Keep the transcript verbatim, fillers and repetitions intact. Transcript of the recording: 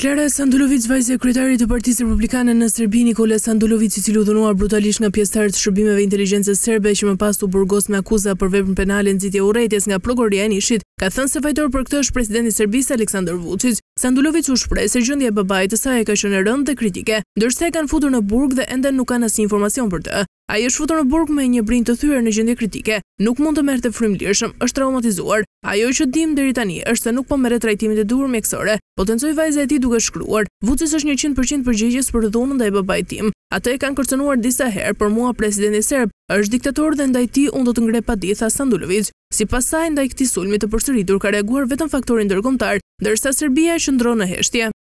Klara Sandulovic, vajza e kryetarit të Partisë Republikane në Serbi, Nikola Sandulovic, i cili u dhunuar brutalisht nga pjesëtarët e shërbimeve inteligencës serbe që më pas u burgos me akuza për veprën penale nxitje urrëties nga prokuroria e Nishit, ka thënë se fajtor për këtë është presidenti i Serbisë Aleksandar Vučić. Sandulovic u shpreh se gjendja e babait të saj ka qenë e rëndë dhe kritike, ndërsa e kanë futur në burg dhe ende nuk kanë asnjë informacion për të. Ai është futur në burg me një brinjë të thyer në gjendje kritike, nuk mund të merrte frymëlirshëm, është traumatizuar. Ajo që dim deri tani është se nuk po merret trajtimin e duhur mjekësore, potencoi vajza e tij duke shkruar. Vučić është një qind përqind përgjegjës për dhunën ndaj babait tim. Atë e kanë kërcënuar disa herë, por mua presidenti serb është diktator dhe ndaj tij unë do të ngre paditë, tha Sandulovic. Sipas saj, ndaj këtij sulmi të përsëritur ka reaguar vetëm faktori ndërkombëtar, ndërsa Serbia qëndron në heshtje.